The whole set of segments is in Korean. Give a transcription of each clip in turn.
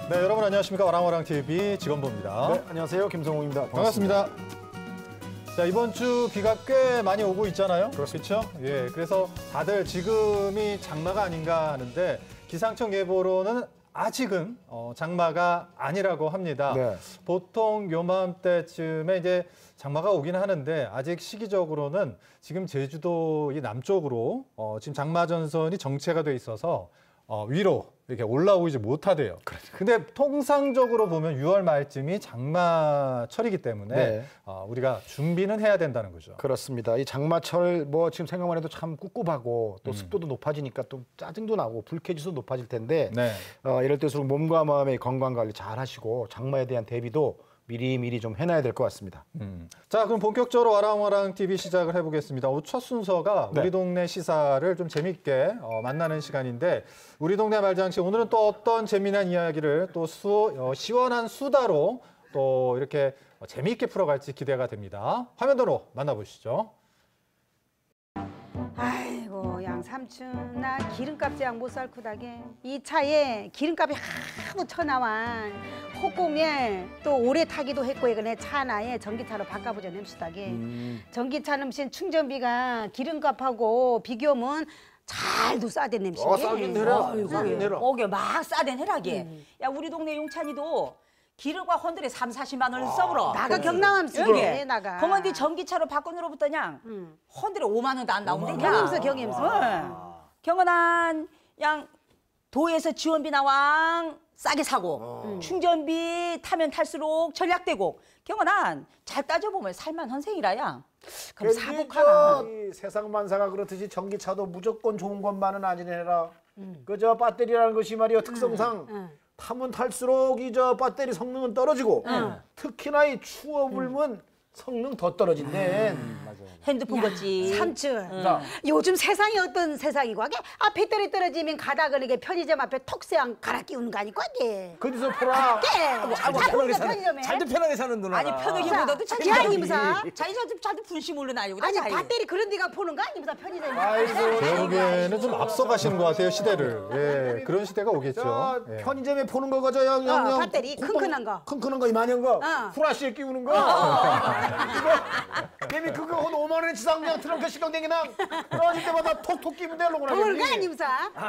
네, 여러분 안녕하십니까. 와랑와랑TV 직원부입니다. 네, 안녕하세요. 김성웅입니다. 반갑습니다. 자, 이번 주 비가 꽤 많이 오고 있잖아요. 그렇죠? 예, 그래서 다들 지금이 장마가 아닌가 하는데 기상청 예보로는 아직은 장마가 아니라고 합니다. 네. 보통 요맘때쯤에 이제 장마가 오긴 하는데 아직 시기적으로는 지금 제주도 이 남쪽으로 지금 장마 전선이 정체가 돼 있어서 위로 이렇게 올라오지 못하대요. 근데 통상적으로 보면 6월 말쯤이 장마철이기 때문에 네. 우리가 준비는 해야 된다는 거죠. 그렇습니다. 이 장마철 뭐 지금 생각만 해도 참 꿉꿉하고 또 습도도 높아지니까 또 짜증도 나고 불쾌지수도 높아질 텐데 네. 이럴 때일수록 몸과 마음의 건강 관리 잘 하시고 장마에 대한 대비도 미리 좀 해놔야 될 것 같습니다. 자, 그럼 본격적으로 와랑와랑TV 시작을 해보겠습니다. 오늘 첫 순서가 네. 우리 동네 시사를 좀 재밌게 만나는 시간인데 우리 동네 말장식 오늘은 또 어떤 재미난 이야기를 또 시원한 수다로 또 이렇게 재미있게 풀어갈지 기대가 됩니다. 화면으로 만나보시죠. 아이고 양 삼촌 나 기름값 제약 못 살고 다게 이 차에 기름값이 하도 쳐나와 호공에 또 오래 타기도 했고 이거네 차 하나에 전기차로 바꿔보자 냄새다게 전기차 음식 충전비가 기름값하고 비교하면 잘도 싸대 냄새. 싸긴 해라. 싸긴 해라. 오게 막 싸댄 해라게. 야 우리 동네 용찬이도 기름과 헌들에 3, 40만 원을 써버려. 나가 경남함 쓰게 나가. 그만디 전기차로 바꾼으로부터 그냥 헌들에 5만 원도 안 나오는데. 경임서. 경은한 양 도에서 지원비 나왕 싸게 사고 충전비 타면 탈수록 전략되고 경은한 잘 따져보면 살만 헌생이라야. 그럼 사복하나. 이 세상 만사가 그렇듯이 전기차도 무조건 좋은 것만은 아니네라. 그저 배터리라는 것이 말이요 특성상 타면 탈수록 이 저 배터리 성능은 떨어지고 특히나 이 추워 불면 성능 더 떨어진대. 핸드폰 같지. 삼촌. 요즘 세상이 어떤 세상이고 하게? 배터리 떨어지면 가다 그러게 편의점 앞에 톡새양 갈아 끼우는 거 아니고 하게? 거기서 보라. 편의점에. 잘도 편하게 사는 누나. 아니 편하기보다도 야, 아니면서? 잘도 분심 올려놔요. 아니 배터리 그런 데가 보는 거 아니면서 편의점에. 아이고. 제가 보기에는 좀 앞서가시는 것 같아요, 시대를. 예, 그런 시대가 오겠죠. 저 예. 편의점에 포는 거 그저 영 배터리 킁킁한 거. 킁킁한 거 이만한 거 후라시에 끼우는 거 이거 걔미 그거 한 5만 원에 지상 그냥 트렁크 시동 댕기나 떨어질 때마다 톡톡 끼면 되려고 그런 거 아니면서?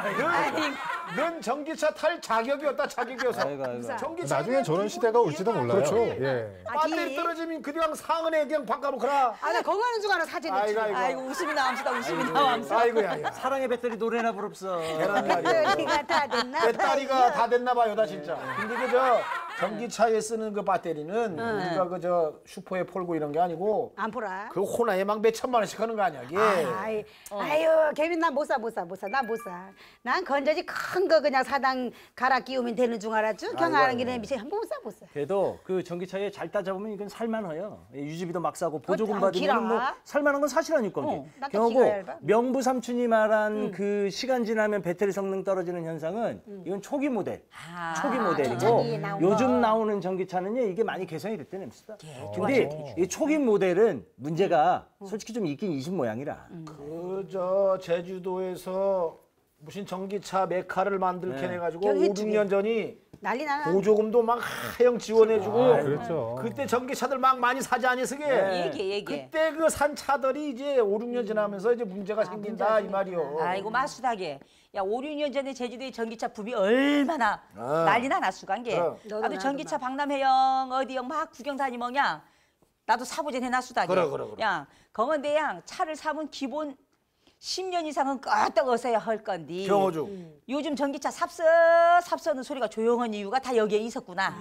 넌 전기차 탈 자격이었다 자격이어서 아이고. 전기차 나중엔 저런 시대가 올지도 몰라요. 그렇죠. 예. 배터리 떨어지면 그냥 상은에 그냥 바꿔놓거라. 나 건강한 줄 알아 사진이. 아이고 웃음이 나옵시다. 웃음이 나옵시다. 아이고야 사랑의 배터리 노래나 부릅서. 배터리가 다 됐나? 배터리가 다 됐나 봐요 다 진짜. 근데 그저 전기차에 쓰는 그 배터리는 우리가 그저 슈퍼에 폴고 이런 게 아니고 안 보라. 그 호나에 막 몇 천만 원씩 하는 거 아니야 이게. 아유, 개빈 나 못 사. 나 못 사. 난 건전지 큰 거 그냥 사당 갈아 끼우면 되는 줄 알았죠. 경하는 길에 미세 한번 못 사. 그래도 그 전기차에 잘 따져보면 이건 살만해요. 유지비도 막 싸고 보조금 안 받으면 길어. 뭐 살만한 건 사실아니까. 나도 경하고 기가 얇아. 명부 삼촌이 말한 그 시간 지나면 배터리 성능 떨어지는 현상은 이건 초기 모델. 초기 모델이고 초창기에 나온 요즘 나오는 전기차는요 이게 많이 개선이 됐다는 겁니다. 근데 이 초기 모델은 문제가 솔직히 좀 있긴 있은 모양이라. 그저 제주도에서 무슨 전기차 메카를 만들게 해가지고 여기 5, 6년 전이 난리 나나. 보조금도 막 하영 지원해주고 그렇죠. 그때 전기차들 막 많이 사지 않았으게 얘기해. 그때 그 산 차들이 이제 5, 6년 지나면서 이제 문제가 생긴다 이 말이요. 아이고 마수다게. 야 5, 6년 전에 제주도의 전기차 붐이 얼마나 난리나 났수간 게. 그럼. 나도 전기차 박람회영 어디영 막 구경 다니멍야. 나도 사보전 해놨수다게. 그래. 야 건건대양 차를 사면 기본 10년 이상은 껐다 어서야 할 건디. 경호주. 요즘 전기차 삽서는 소리가 조용한 이유가 다 여기에 있었구나.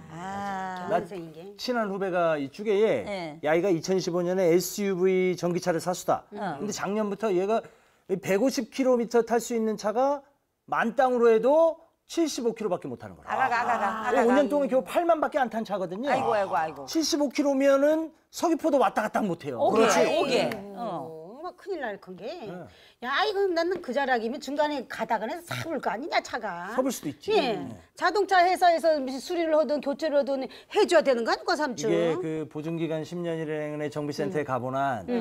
경험생인 게. 친한 후배가 이쪽에 네. 야이가 2015년에 SUV 전기차를 샀수다. 근데 작년부터 얘가 150km 탈 수 있는 차가 만땅으로 해도 75km밖에 못 타는 거야. 아가. 5년 동안 겨우 8만밖에 안 탄 차거든요. 아이고. 75km면은 서귀포도 왔다 갔다 못해요. 오게. 막 큰일 날 건 게. 야, 이거 나는 그 자락이면 중간에 가다가는 사볼 거 아니냐 차가. 서볼 수도 있지. 예. 자동차 회사에서 무슨 수리를 하든 교체를 하든 해줘야 되는 거 아니까 삼촌. 이게 그 보증기간 10년이라는 정비센터에 가보나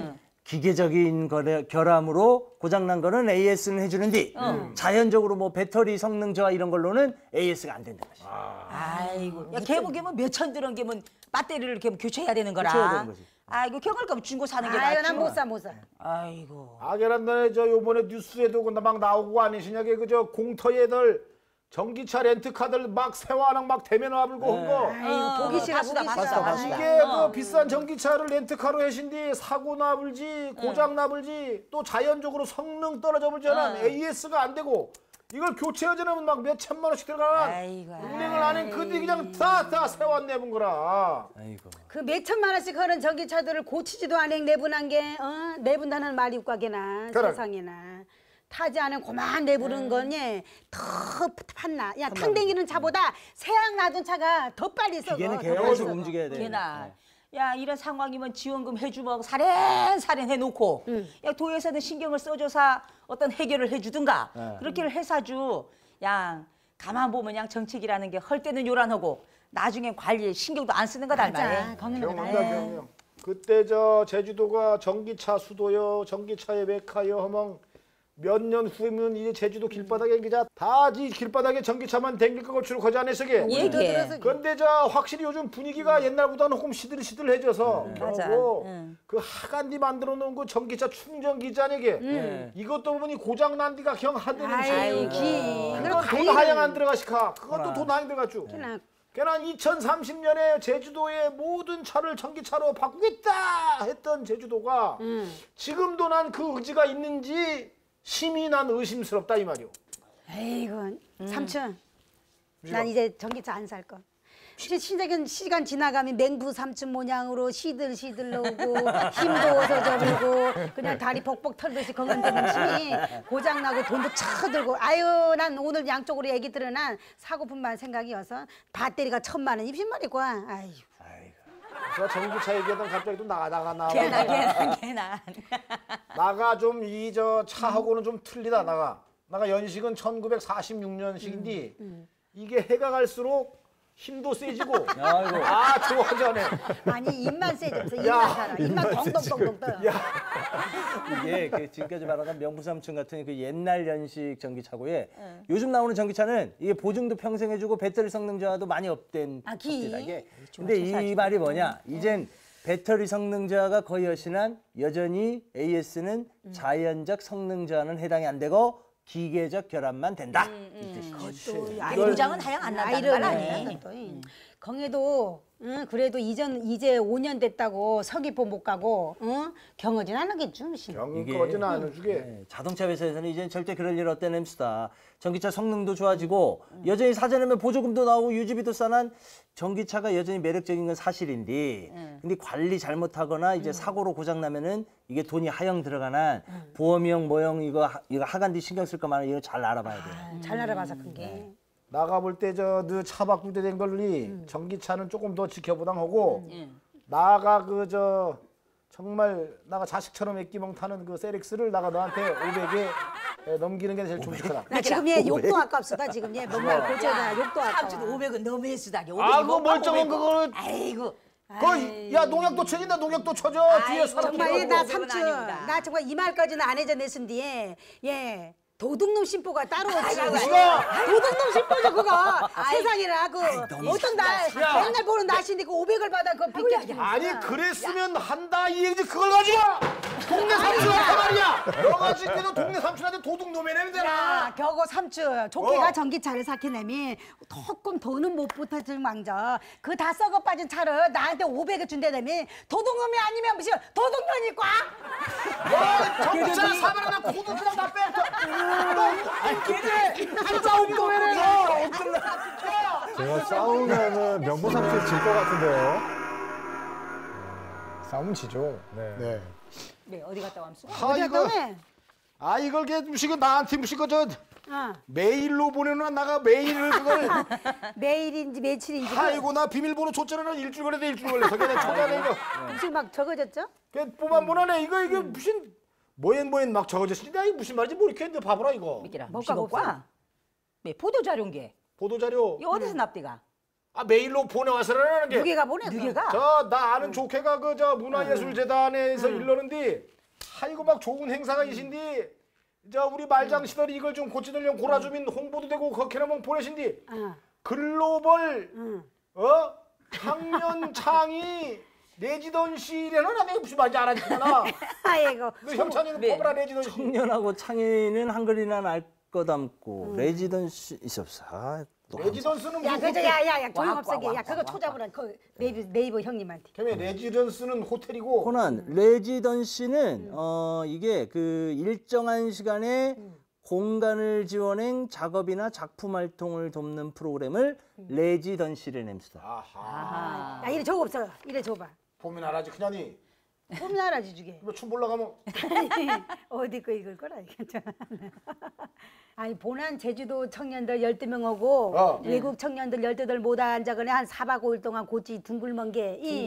기계적인 결함으로 고장난 거는 AS는 해주는데 자연적으로 뭐 배터리 성능 저하 이런 걸로는 AS가 안 된다는 거지. 아이고. 야, 걔뭐 몇천 들은 게뭐 배터리를 이렇게 교체해야 되는 거라. 교체해야 되는 거지. 아이고, 경을 거면 중고 사는 게 아유, 낫지. 난 못 사, 못 사. 아이고. 아게란다네 저 요번에 뉴스에도 막 나오고 아니시냐게 그저 공터에 애들 전기차 렌트카들 막 세화랑 막 대면 와불고 한 거. 아유, 보기 싫어, 봤다, 보기 봤다, 싫어. 봤다. 이게 그 비싼 전기차를 렌트카로 하신디 사고 나불지 고장 나불지 또 자연적으로 성능 떨어져 불지는 AS가 안 되고 이걸 교체하자면 막 몇 천만 원씩 들어가는 아이고. 운행을 안 해. 그뒤 그냥 다 세원 내본 거라. 아이고. 그 몇 천만 원씩 하는 전기차들을 고치지도 않은 내분한 게 내분다는 말이 웃가게나 그래. 세상에나 타지 않은 고만 내부는 거니 더 팠나. 야, 탕댕기는 차보다 새랑 놔둔 차가 더 빨리 썩어. 기계는 더 계속 빨리 썩어. 움직여야 돼. 걔나. 야, 이런 상황이면 지원금 해주먹 살엔 해놓고 야, 도에서는 신경을 써줘서 어떤 해결을 해주든가 그렇게를 해사주. 야, 가만 보면 양 정책이라는 게 헐 때는 요란하고 나중에 관리에 신경도 안 쓰는 거다 맞아. 말이야. 거기는 경험다 경험. 그때 저 제주도가 전기차 수도요, 전기차의 메카요 하면 몇 년 후면 이제 제주도 길바닥에 기자 다지 길바닥에 전기차만 댕길 거 고추를 않으시게. 얘기해. 근데 저 확실히 요즘 분위기가 옛날보다는 조금 시들시들해져서 맞아. 그러고 응. 그 하간디 만들어 놓은 그 전기차 충전기 있잖아게 이것도 보니 고장 난 디가 경 하더니 아유, 그건 돈 하양 안 들어가시카. 그것도 돈 하양 들어갔죠. 그냥 걔는 2030년에 제주도의 모든 차를 전기차로 바꾸겠다 했던 제주도가 지금도 난 그 의지가 있는지 심히 난 의심스럽다 이 말이오. 에이구, 삼촌. 난 이제 전기차 안 살 거. 신작은 시간 지나가면 맹부 삼촌 모양으로 시들시들 나오고 힘도 어서저리고 그냥 다리 벅벅 털듯이 건강되는 힘이 고장나고 돈도 쳐들고 아유 난 오늘 양쪽으로 얘기 들으난 사고품만 생각이어서 배터리가 1,000만 원 입신 말이고 아유. 제가 전기차 얘기하던 갑자기 또 나가 걔나. 나가 좀 이 저 차하고는 좀 틀리다 나가 연식은 1946년식인데 이게 해가 갈수록 힘도 세지고 아이고. 좋아져네. 아니 입만 세져서 입만 살아 입만 덩덩덩덩 떠. 이게 그 지금까지 말하던 명부삼층 같은 그 옛날 연식 전기차고에 요즘 나오는 전기차는 이게 보증도 평생 해주고 배터리 성능 저하도 많이 업된 아, 기. 겁니다, 이게. 근데 이 말이 뭐냐? 이젠 배터리 성능 저하가 거의 여신한 여전히 AS는 자연적 성능 저하는 해당이 안 되고 기계적 결함만 된다. 이 뜻이지. 고장은 하양 안 난다는 말 아니야. 경에도 그래도 이제 5년 됐다고 서귀포 못 가고 경어진 안 하겠죠. 경거지는 안 해주게. 네, 자동차 회사에서는 이제 절대 그럴 일 없다는 햄스다. 전기차 성능도 좋아지고 여전히 사전에면 보조금도 나오고 유지비도 싸난 전기차가 여전히 매력적인 건 사실인데 근데 관리 잘못하거나 이제 사고로 고장 나면은 이게 돈이 하영 들어가나 보험형 뭐형 이거 하간디 신경 쓸 거면 이거 잘 알아봐야 돼요. 잘 알아봐서 큰 게. 나가볼 때 저 너 차 바꿀 때 된 걸리 전기차는 조금 더 지켜보당 하고 나가 그 저 정말 나가 자식처럼 애끼멍 타는 그 세렉스를 나가 너한테 500에 넘기는 게 제일 좋겠다. 나 지금 얘 욕도 아깝수다 지금 얘 뭔가 고쳐다 욕도 삼촌 아까워. 500은 너무 했수다. 그 멀쩡한 그거를 아이고. 야 농약도 쳐진다 농약도 쳐져 뒤에 아이고, 사람 정말 그건 나 그건 삼촌 아닙니다. 나 정말 이 말까지는 안 해전했은 뒤에 예 도둑놈 심보가 따로 없지. 도둑놈 심보죠 그거. 세상에나 그 어떤 날 맨날 보는 날씨인데 그 500을 받아 그거 빚게. 아니 그랬으면 한다 이 얘기지 그걸 가지고 동네 삼촌한테 말이야 너가 지금 동네 삼촌한테 도둑놈이 내면 되나 야, 겨고 삼촌 좋게가 전기차를 샀기내미 조금 돈은 못 붙었을 망정 그 다 썩어 빠진 차를 나한테 500을 준대다며 도둑놈이 아니면 무슨 도둑년이 꽉 전기차 사면은 고도 그냥 다 빼 제가 싸우면은 명보삼촌 질 것 같은데요. 싸우면 지죠. 네. 네, 어디 갔다 왔어? 어디야 너네? 이걸 걔 무시고 나한테 무시고 저 어. 메일로 보내놓아 나가 메일을 그걸 매일인지 며칠인지 아이고 나 비밀번호 줬잖아 일주일 걸려도 일주일 걸려서 걔네 초반에 이거 무슨 막 적어졌죠? 걔 뽑아보라네 이게 무슨 뭐엔 막 적어졌으니까 이게 무슨 말인지 모르겠는데 봐보라 이거 미끼라. 뭐가 뭐가? 네, 보도자료인 게. 보도자료 이 어디서 납디가? 메일로 보내와서라는 게 누게가 보내? 누게가? 저 나 아는 조케가 그 저 문화예술재단에서 일러는데 아이고 막 좋은 행사가 이신디 저 우리 말장 시절이 이걸 좀 고치들려 고라주민 홍보도 되고 그렇게나 뭐 보내신디 글로벌 청년 창의 레지던시라는 내가 무슨 말인지 알았지구나. 아이고. 너 형찬이는 뽑으라 레지던시. 청년하고 창의는 한글이나 알 것 않고 레지던시 있었어. 아, 또 레지던스는 야, 그저 야야야 조용합세게. 야, 그거 와. 초잡으라. 그 네이버 형님한테. 걔네 레지던스는 호텔이고 호난 레지던시는 이게 그 일정한 시간에 공간을 지원행 작업이나 작품 활동을 돕는 프로그램을 레지던시를 냅시다. 아하. 야, 이래 적어 없어. 이래 줘봐. 보면 알아지 그냥이 봄 알아지 주게. 춤 보러 가면 어디 거 읽을 거라 이게. 아니 보난 제주도 청년들 12명 오고 외국 청년들 18 못 앉아거네 한 4박 5일 동안 고치 둥글먼 게이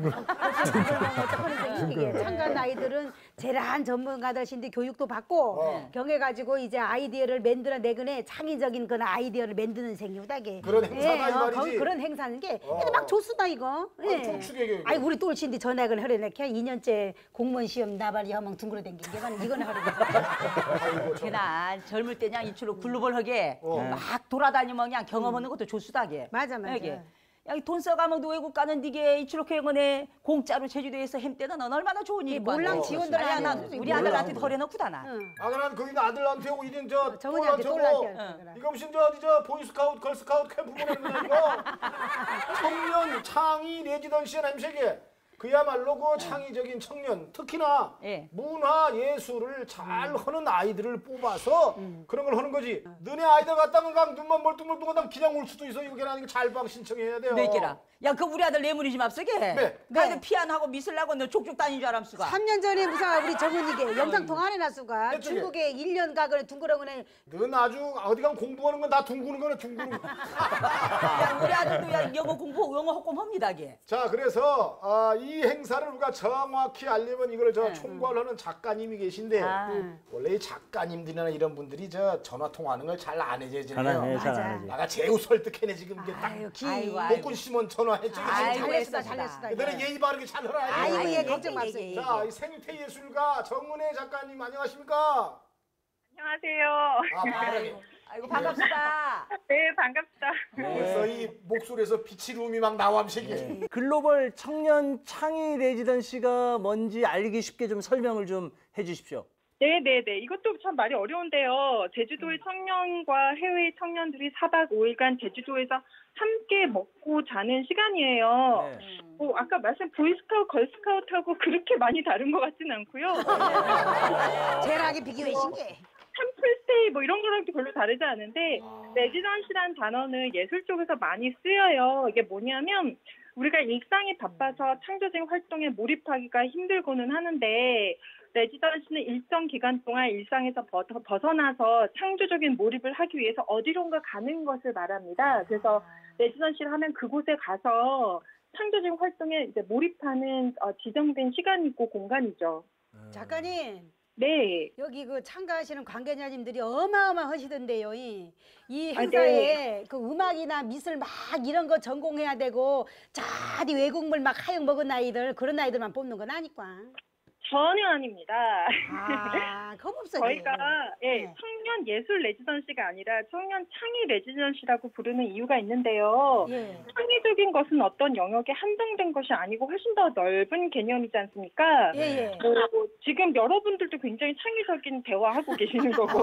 참가한 아이들은 제라한 전문가들신데 교육도 받고 경해 가지고 이제 아이디어를 만들어내거네 창의적인 그런 아이디어를 만드는 생기다게 그런 행사다 이 말이지. 그런 행사는 게 근데 막 좋수다 이거. 촉촉하게. 아이 우리 똘신디 전액을 허려내게 2년째 공무원 시험 나발이 한번 둥그러 댕긴 게만 이거는 하려고. 그날 젊을 때 그냥 이치로 글로벌하게 막 돌아다니면 그냥 경험 얻는 것도 좋수다게. 맞아, 맞아. 이게. 야, 돈 써가면 외국 가는 디게 이치로게 응원해 공짜로 제주도에서 햄때는 넌 얼마나 좋은 일이 몰랑 지원들 아니야, 안 난 해주지. 우리 아들한테 덜해놓고다 나. 아 난 거기 아들한테 오고 이든 저 정은이한테 똘한테 똘한테 오고 이거 무슨 저 보이스카우트 걸스카우트 캠프 보내는 거야 이거. 청년 창의 레지던시 남색에 그야말로 그 창의적인 청년 특히나 예. 문화 예술을 잘 하는 아이들을 뽑아서 그런 걸 하는 거지. 너네 아이들 갔다면 강 눈만 멀뚱멀뚱하다 그냥 올 수도 있어. 이거 걔는 잘방 신청해야 돼요. 네 개라. 야, 그 우리 아들 뇌물이 좀 앞서게. 네. 아이들 피안하고 미술하고 너 족족 다닌 줄 알았수가. 3년 전에 무슨 우리 정은이게 영상 통화 안 해놨수가 어쩌게? 중국에 1년 가거네 둥그러거네. 넌 아주 어디 가면 공부하는 건 다 둥그는 거네 둥그는 거. 야, 우리 아들도 야 영어 공부 영어 허꼼합니다 게. 자 그래서 이 행사를 우리가 정확히 알려면 이걸 저 총괄하는 작가님이 계신데 원래 이 작가님들이나 이런 분들이 저 전화 통화하는 걸 잘 안 해주잖아요. 잘안 하지. 나가 제우 설득해내 지금 이게 딱 아유 기. 아이고, 복군 씨문 전화했지. 아이고, 잘했어 잘했어. 잘했어. 너는 예의 바르게 잘 하라. 아이고 얘 아이고, 걱정 예, 마세요. 예, 예. 자, 이 생태 예술가 정은혜 작가님 안녕하십니까? 안녕하세요. 아이고 반갑습니다. 네, 반갑다. 벌써 이 목소리에서 빛이 rum이 막 나옴시기. 글로벌 청년 창의 레지던시가 뭔지 알기 쉽게 좀 설명을 좀 해주십시오. 네네네. 이것도 참 말이 어려운데요. 제주도의 청년과 해외 청년들이 4박 5일간 제주도에서 함께 먹고 자는 시간이에요. 아까 말씀 보이스카우트, 걸스카우트하고 그렇게 많이 다른 것 같진 않고요. 제라하게 비교해 신게. 템플스테이 뭐 이런 거랑도 별로 다르지 않은데 레지던시란 단어는 예술 쪽에서 많이 쓰여요. 이게 뭐냐면 우리가 일상이 바빠서 창조적인 활동에 몰입하기가 힘들고는 하는데 레지던시는 일정 기간 동안 일상에서 벗어나서 창조적인 몰입을 하기 위해서 어디론가 가는 것을 말합니다. 그래서 레지던시를 하면 그곳에 가서 창조적인 활동에 이제 몰입하는 지정된 시간이고 공간이죠. 작가님. 네. 여기 그 참가하시는 관계자님들이 어마어마하시던데요. 이 아, 행사에 네. 그 음악이나 미술 막 이런 거 전공해야 되고 자디 외국물 막 하영 먹은 아이들 그런 아이들만 뽑는 건 아니까. 전혀 아닙니다. 아, 겁없어. 저희가 네. 청년 예술 레지던시가 아니라 청년 창의 레지던시라고 부르는 이유가 있는데요. 예. 창의적인 것은 어떤 영역에 한정된 것이 아니고 훨씬 더 넓은 개념이지 않습니까? 예. 뭐 지금 여러분들도 굉장히 창의적인 대화하고 계시는 거고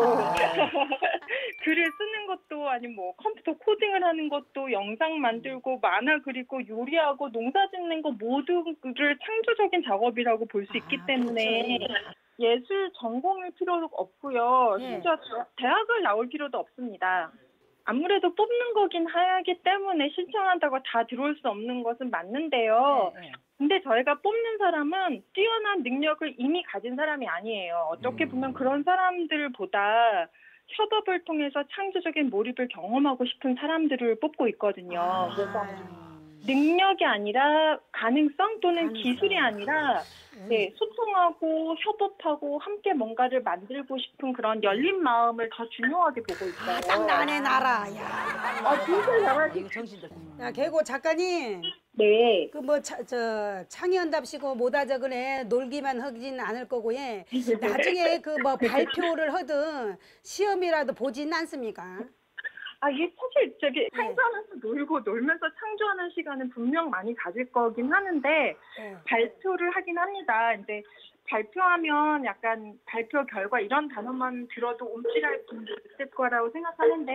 글을 쓰는 것도 아니면 뭐 컴퓨터 코딩을 하는 것도 영상 만들고 만화 그리고 요리하고 농사 짓는 거 모두를 창조적인 작업이라고 볼 수 있기 때문에 예술 전공일 필요도 없고요. 예. 심지어 대학을 나올 필요도 없습니다. 아무래도 뽑는 거긴 하기 때문에 신청한다고 다 들어올 수 없는 것은 맞는데요. 근데 저희가 뽑는 사람은 뛰어난 능력을 이미 가진 사람이 아니에요. 어떻게 보면 그런 사람들보다 협업을 통해서 창조적인 몰입을 경험하고 싶은 사람들을 뽑고 있거든요. 그래서 능력이 아니라 가능성 또는 기술이 아니라 소통하고 협업하고 함께 뭔가를 만들고 싶은 그런 열린 마음을 더 중요하게 보고 있어요. 딱 나네 나라. 야. 진짜 잘하시 이거 정신들. 야, 개고 작가님. 네. 그 뭐 창의한답시고 못하저그네 놀기만 하진 않을 거고 예. 나중에 그 뭐 발표를 하든 시험이라도 보진 않습니까? 이게 사실 창조하면서 놀고 놀면서 창조하는 시간은 분명 많이 가질 거긴 하는데 발표를 하긴 합니다. 근데 발표하면 약간 발표 결과 이런 단어만 들어도 움찔할 분도 있을 거라고 생각하는데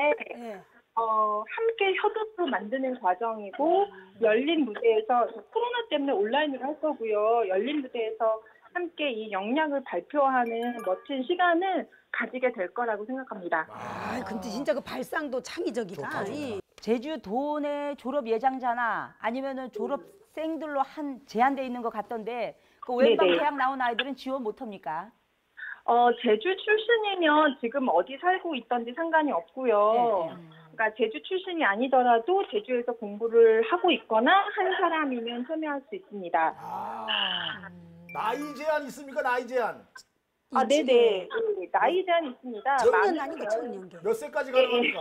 함께 협업으로 만드는 과정이고 열린 무대에서 코로나 때문에 온라인으로 할 거고요. 열린 무대에서 함께 이 역량을 발표하는 멋진 시간을 가지게 될 거라고 생각합니다. 근데 진짜 그 발상도 창의적이다. 제주도내 졸업 예장자나 아니면은 졸업생들로 한 제한돼 있는 것 같던데 그 웬방 네네. 대학 나온 아이들은 지원 못 합니까? 제주 출신이면 지금 어디 살고 있던지 상관이 없고요. 그러니까 제주 출신이 아니더라도 제주에서 공부를 하고 있거나 한 사람이면 참여할 수 있습니다. 나이 제한 있습니까? 나이 제한. 네네. 나이 제한 있습니다. 청년 아닌가 청년. 몇 세까지 가능합니까?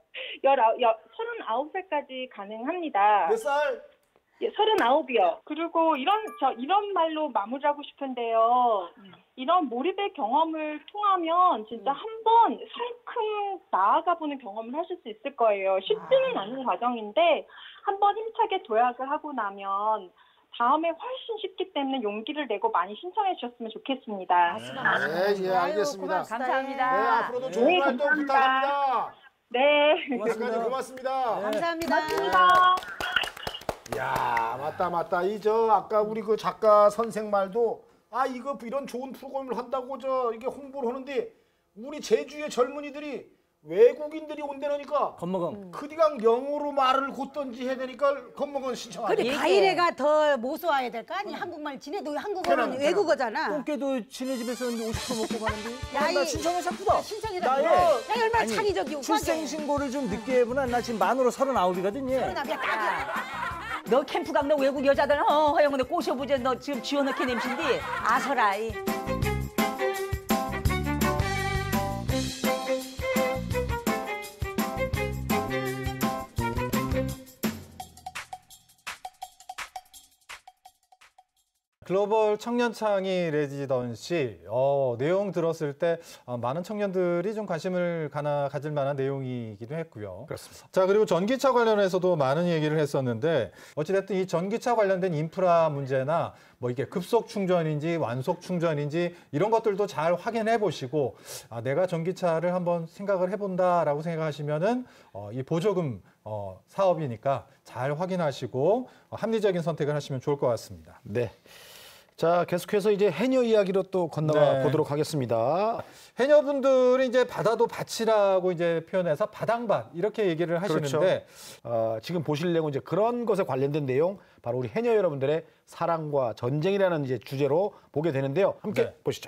39살까지 가능합니다. 몇 살? 39이요. 그리고 이런 말로 마무리하고 싶은데요. 이런 몰입의 경험을 통하면 진짜 한번 성큼 나아가 보는 경험을 하실 수 있을 거예요. 쉽지는 않은 과정인데 한번 힘차게 도약을 하고 나면 다음에 훨씬 쉽기 때문에 용기를 내고 많이 신청해 주셨으면 좋겠습니다. 네, 알겠습니다. 감사합니다. 네, 앞으로도 좋은 활동 감사합니다. 부탁합니다. 네. 작가님 고맙습니다. 감사합니다. 야, 맞다. 아까 우리 그 작가 선생 말도 이거 이런 좋은 프로그램을 한다고 이게 홍보를 하는데 우리 제주의 젊은이들이 외국인들이 온다니까 겁먹음. 그디강 영어로 말을 곧던지 해야 되니까 겁먹은 신청하네. 근데 가이래가 더 모수와야 될 거 아니? 한국말 지내도 한국어는 외국어잖아. 똥개도 지네 집에서 50% 먹고 가는데. 야, 나 이- 신청해 샀구나. 신청이다. 나의 야, 얼마나 아니, 창의적이고 출생신고를 좀 늦게 해보나. 나 지금 만으로 39이거든요. 너 캠프 강 너 외국 여자들 허영근에 꼬셔보자. 너 지금 지원넣게 냄신디 아서라이. 글로벌 청년창의 레지던시 내용 들었을 때 많은 청년들이 좀 관심을 가질 만한 내용이기도 했고요. 그렇습니다. 자, 그리고 전기차 관련해서도 많은 얘기를 했었는데 어찌됐든 이 전기차 관련된 인프라 문제나 뭐 이게 급속 충전인지 완속 충전인지 이런 것들도 잘 확인해 보시고 내가 전기차를 한번 생각을 해본다라고 생각하시면은 이 보조금 사업이니까 잘 확인하시고 합리적인 선택을 하시면 좋을 것 같습니다. 네. 자, 계속해서 이제 해녀 이야기로 또 건너가 네. 보도록 하겠습니다. 해녀분들은 이제 바다도 밭이라고 이제 표현해서 바당밭 이렇게 얘기를 하시는데 지금 보실 내용은 이제 그런 것에 관련된 내용, 바로 우리 해녀 여러분들의 사랑과 전쟁이라는 이제 주제로 보게 되는데요. 함께 네. 보시죠.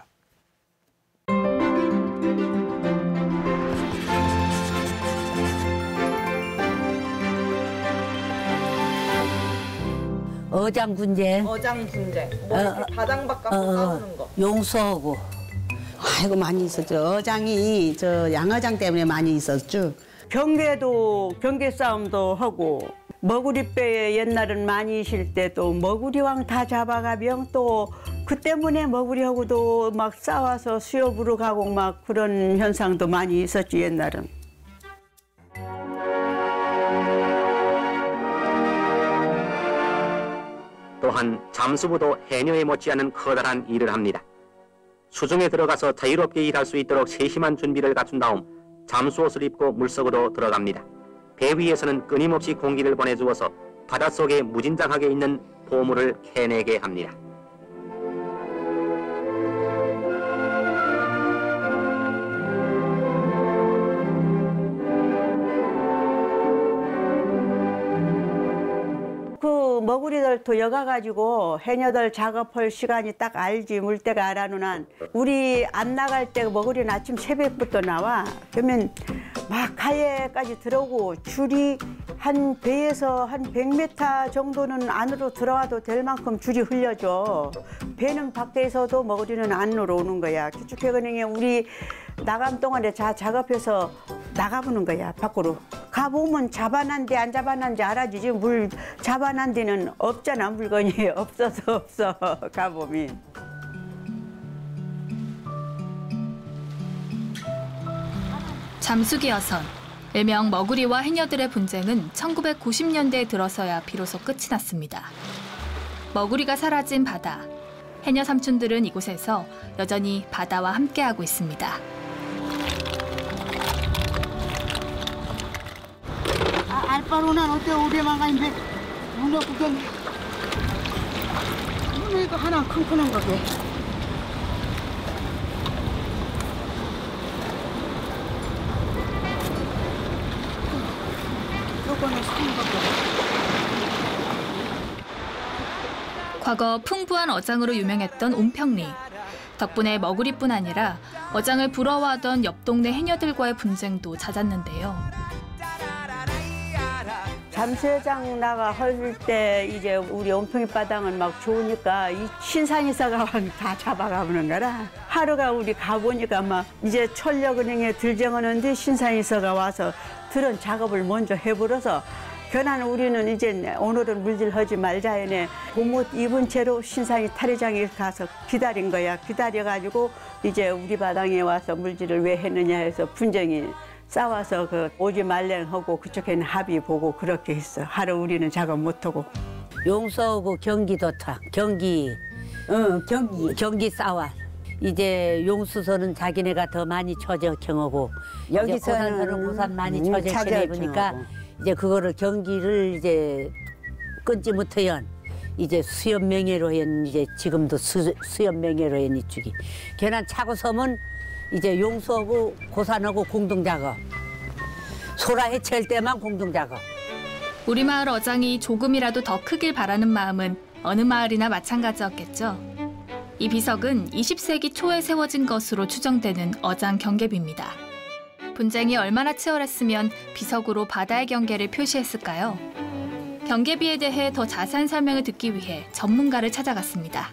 어장군제, 어장군제, 뭐 이렇게 바당밭 갖고 싸우는 거. 용서하고. 아이고 많이 있었죠. 어장이 양어장 때문에 많이 있었죠. 경계도 경계 싸움도 하고 머구리뼈에 옛날은 많이 있을 때 또 머구리왕 다 잡아가면 또 그 때문에 머구리하고도 막 싸워서 수협으로 가고 막 그런 현상도 많이 있었지 옛날은. 또한 잠수부도 해녀에 못지않은 커다란 일을 합니다. 수중에 들어가서 자유롭게 일할 수 있도록 세심한 준비를 갖춘 다음 잠수옷을 입고 물속으로 들어갑니다. 배 위에서는 끊임없이 공기를 보내주어서 바닷속에 무진장하게 있는 보물을 캐내게 합니다. 그 머구리들 또 여가가지고 해녀들 작업할 시간이 딱 알지. 물때가 알아는 한. 우리 안 나갈 때 머구리는 아침 새벽부터 나와. 그러면 막 가해까지 들어오고 줄이 한 배에서 한 100m 정도는 안으로 들어와도 될 만큼 줄이 흘려져. 배는 밖에서도 머구리는 안으로 오는 거야. 기축해거닝에 우리 나감 동안에 작업해서 나가보는 거야, 밖으로. 가보면 잡아난데 안 잡아난지 알아주지. 물 잡아난 데는 없잖아, 물건이. 없어서 없어, 가보면. 잠수기 여선, 일명 머구리와 해녀들의 분쟁은 1990년대에 들어서야 비로소 끝이 났습니다. 머구리가 사라진 바다, 해녀 삼촌들은 이곳에서 여전히 바다와 함께하고 있습니다. 알바로는 어때 오래만 가는데 물로 그건 이거 하나 큰큰한 거게. 요거는 산 거게. 과거 풍부한 어장으로 유명했던 온평리. 덕분에 머구리뿐 아니라 어장을 부러워하던 옆 동네 해녀들과의 분쟁도 잦았는데요. 잠수회장 나가 할 때 이제 우리 온평이 바닥은 막 좋으니까 이 신산이사가 다 잡아가보는 거라. 하루가 우리 가보니까 막 이제 철력은행에 들정하는데 신산이사가 와서 들은 작업을 먼저 해버려서 견한 우리는 이제 오늘은 물질하지 말자 해네 봄옷 입은 채로 신산이 탈의장에 가서 기다린 거야. 기다려가지고 이제 우리 바닥에 와서 물질을 왜 했느냐 해서 분쟁이 싸워서 그 오지 말랭하고 그쪽에는 합의 보고 그렇게 했어. 하루 우리는 작업 못하고. 용서하고 경기도 타. 경기 싸워. 이제 용수서는 자기네가 더 많이 처져 경하고 여기서는 고산 많이 처져 경해보니까 이제 그거를 경기를 이제 끊지 못해요. 이제 수염 명예로 한 이제 지금도 수염 명예로 한 이쪽이. 걔는 차고 서면 이제 용수하고 고산하고 공동작업. 소라 해체할 때만 공동작업. 우리 마을 어장이 조금이라도 더 크길 바라는 마음은 어느 마을이나 마찬가지였겠죠. 이 비석은 20세기 초에 세워진 것으로 추정되는 어장 경계비입니다. 분쟁이 얼마나 치열했으면 비석으로 바다의 경계를 표시했을까요? 경계비에 대해 더 자세한 설명을 듣기 위해 전문가를 찾아갔습니다.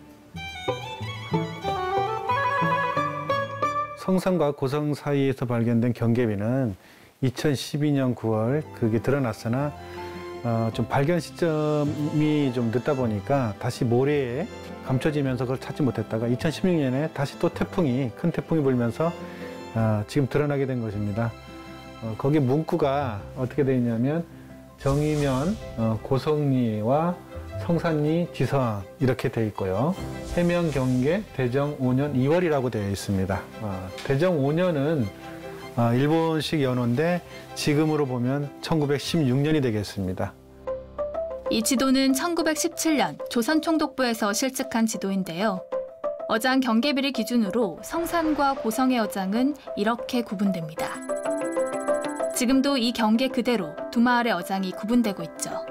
성산과 고성 사이에서 발견된 경계비는 2012년 9월 그게 드러났으나 좀 발견 시점이 좀 늦다 보니까 다시 모래에 감춰지면서 그걸 찾지 못했다가 2016년에 다시 또 큰 태풍이 불면서 지금 드러나게 된 것입니다. 거기 문구가 어떻게 되어 있냐면 정의면 고성리와 성산리 지선 이렇게 되어 있고요. 해명 경계 대정 5년 2월이라고 되어 있습니다. 대정 5년은 일본식 연호인데 지금으로 보면 1916년이 되겠습니다. 이 지도는 1917년 조선총독부에서 실측한 지도인데요. 어장 경계비를 기준으로 성산과 고성의 어장은 이렇게 구분됩니다. 지금도 이 경계 그대로 두 마을의 어장이 구분되고 있죠.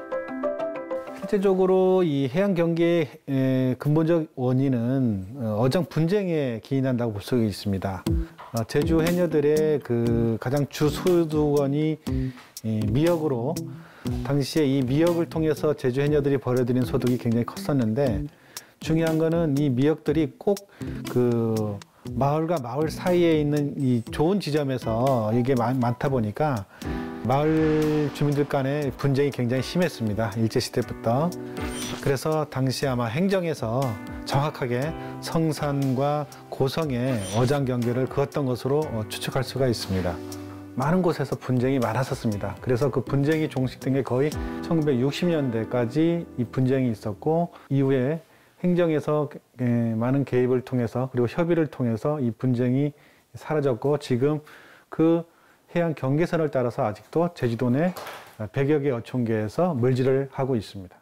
실제적으로 이 해양 경계의 근본적 원인은 어장 분쟁에 기인한다고 볼 수 있습니다. 제주 해녀들의 그 가장 주 소득원이 미역으로 당시에 이 미역을 통해서 제주 해녀들이 벌어들인 소득이 굉장히 컸었는데 중요한 거는 이 미역들이 꼭 그 마을과 마을 사이에 있는 이 좋은 지점에서 이게 많다 보니까 마을 주민들 간의 분쟁이 굉장히 심했습니다. 일제시대부터. 그래서 당시 아마 행정에서 정확하게 성산과 고성의 어장 경계를 그었던 것으로 추측할 수가 있습니다. 많은 곳에서 분쟁이 많았었습니다. 그래서 그 분쟁이 종식된 게 거의 1960년대까지 이 분쟁이 있었고 이후에 행정에서 많은 개입을 통해서 그리고 협의를 통해서 이 분쟁이 사라졌고 지금 그 해양 경계선을 따라서 아직도 제주도 내 100여 개 어촌계에서 물질을 하고 있습니다.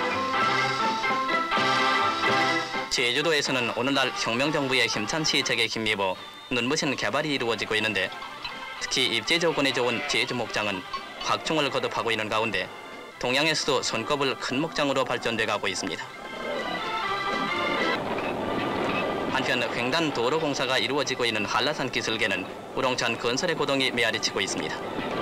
제주도에서는 오늘날 혁명정부의 힘찬 시책에 힘입어 눈부신 개발이 이루어지고 있는데 특히 입지 조건이 좋은 제주 목장은 확충을 거듭하고 있는 가운데 동양에서도 손꼽을 큰 목장으로 발전돼 가고 있습니다. 한편 횡단 도로 공사가 이루어지고 있는 한라산 기슭에는 우렁찬 건설의 고동이 메아리치고 있습니다.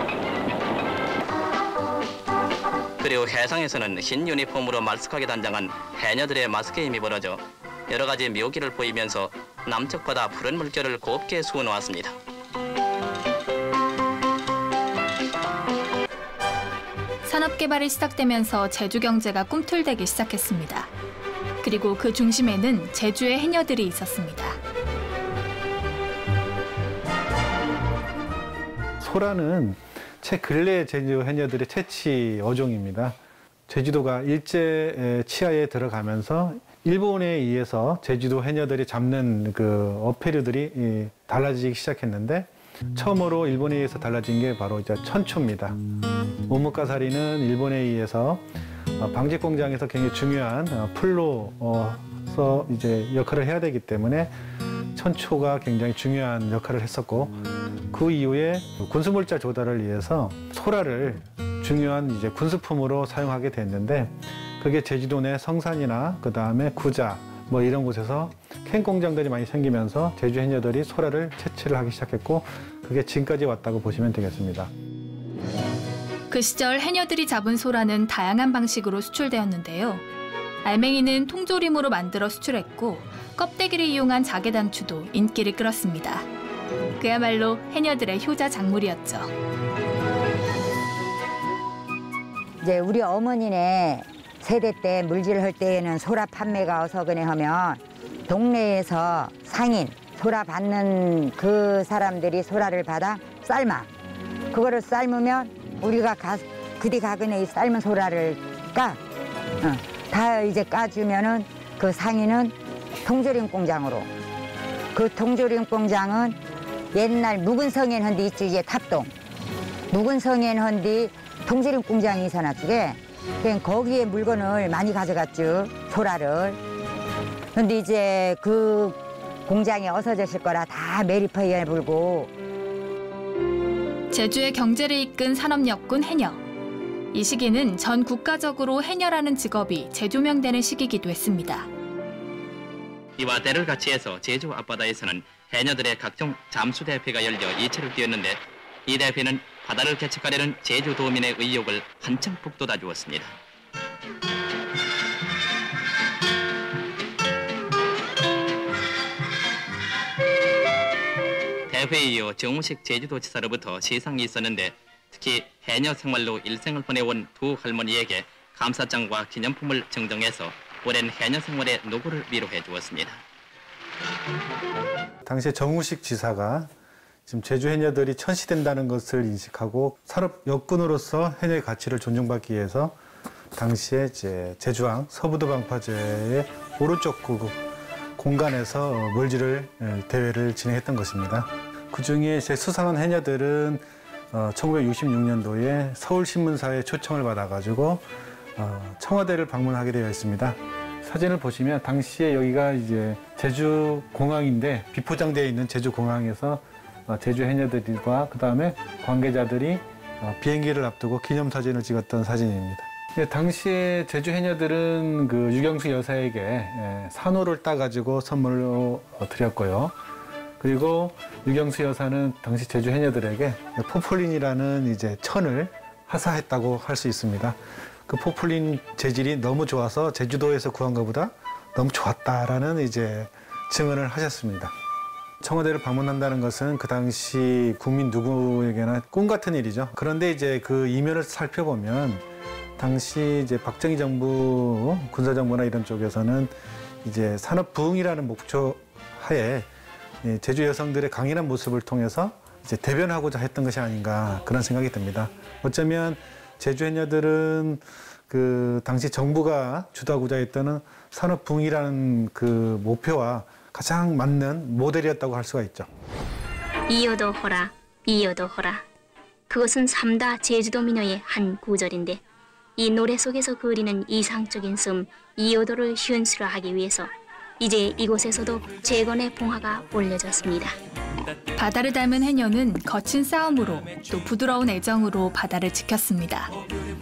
그리고 해상에서는 흰 유니폼으로 말쑥하게 단장한 해녀들의 마스크에 힘이 벌어져 여러 가지 묘기를 보이면서 남측 바다 푸른 물결을 곱게 수어놓았습니다. 산업 개발이 시작되면서 제주 경제가 꿈틀대기 시작했습니다. 그리고 그 중심에는 제주의 해녀들이 있었습니다. 소라는 최근래 제주 해녀들의 채취 어종입니다. 제주도가 일제 치하에 들어가면서 일본에 의해서 제주도 해녀들이 잡는 그 어패류들이 달라지기 시작했는데 처음으로 일본에 의해서 달라진 게 바로 이제 천초입니다. 오목가사리는 일본에 의해서 방직 공장에서 굉장히 중요한 풀로서 이제 역할을 해야 되기 때문에 천초가 굉장히 중요한 역할을 했었고 그 이후에 군수물자 조달을 위해서 소라를 중요한 이제 군수품으로 사용하게 됐는데 그게 제주도 내 성산이나 그 다음에 구자 뭐 이런 곳에서 캔 공장들이 많이 생기면서 제주 해녀들이 소라를 채취를 하기 시작했고 그게 지금까지 왔다고 보시면 되겠습니다. 그 시절 해녀들이 잡은 소라는 다양한 방식으로 수출되었는데요. 알맹이는 통조림으로 만들어 수출했고 껍데기를 이용한 자개단추도 인기를 끌었습니다. 그야말로 해녀들의 효자 작물이었죠. 이제 우리 어머니네 세대 때 물질을 할 때에는 소라 판매가 어서그네 하면 동네에서 상인 소라 받는 그 사람들이 소라를 받아 삶아 그거를 삶으면 우리가 그디 가근에 이 삶은 소라를 다 이제 까주면은 그 상인은 통조림 공장으로 그 통조림 공장은 옛날 묵은성엔 헌디 있지 이제 탑동 묵은성엔 헌디 통조림 공장이 있어놨지게 거기에 물건을 많이 가져갔죠 소라를. 근데 이제 그 공장이 어서졌을 거라 다 매립하에 불고. 제주의 경제를 이끈 산업역군 해녀. 이 시기는 전 국가적으로 해녀라는 직업이 재조명되는 시기이기도 했습니다. 이와 때를 같이 해서 제주 앞바다에서는 해녀들의 각종 잠수 대회가 열려 이체를 띄었는데 이 대회는 바다를 개척하려는 제주도민의 의욕을 한층 북돋아 주었습니다. 대회에 이어 정우식 제주도지사로부터 시상이 있었는데 특히 해녀 생활로 일생을 보내온 두 할머니에게 감사장과 기념품을 증정해서 오랜 해녀 생활의 노고를 위로해 주었습니다. 당시에 정우식 지사가 지금 제주 해녀들이 천시된다는 것을 인식하고 산업 역군으로서 해녀의 가치를 존중받기 위해서 당시에 이제 제주항 서부도 방파제의 오른쪽 공간에서 물질을 대회를 진행했던 것입니다. 그중에 이제 수상한 해녀들은 1966년도에 서울신문사의 초청을 받아가지고 청와대를 방문하게 되어 있습니다. 사진을 보시면 당시에 여기가 이제 제주공항인데 비포장되어 있는 제주공항에서 제주 해녀들과 그다음에 관계자들이 비행기를 앞두고 기념사진을 찍었던 사진입니다. 당시에 제주 해녀들은 그 유경수 여사에게 산호를 따가지고 선물로 드렸고요. 그리고 유경수 여사는 당시 제주 해녀들에게 포플린이라는 이제 천을 하사했다고 할 수 있습니다. 그 포플린 재질이 너무 좋아서 제주도에서 구한 것보다 너무 좋았다라는 이제 증언을 하셨습니다. 청와대를 방문한다는 것은 그 당시 국민 누구에게나 꿈 같은 일이죠. 그런데 이제 그 이면을 살펴보면 당시 이제 박정희 정부, 군사정부나 이런 쪽에서는 이제 산업 부흥이라는 목표 하에 제주 여성들의 강인한 모습을 통해서 이제 대변하고자 했던 것이 아닌가 그런 생각이 듭니다. 어쩌면 제주 해녀들은 그 당시 정부가 주도하고자 했던 산업 부흥이라는 그 목표와 가장 맞는 모델이었다고 할 수가 있죠. 이어도 호라, 이어도 호라. 그것은 3다 제주도 민요의 한 구절인데 이 노래 속에서 그리는 이상적인 섬 이어도를 현실화하기 위해서 이제 이곳에서도 재건의 봉화가 올려졌습니다. 바다를 닮은 해녀는 거친 싸움으로 또 부드러운 애정으로 바다를 지켰습니다.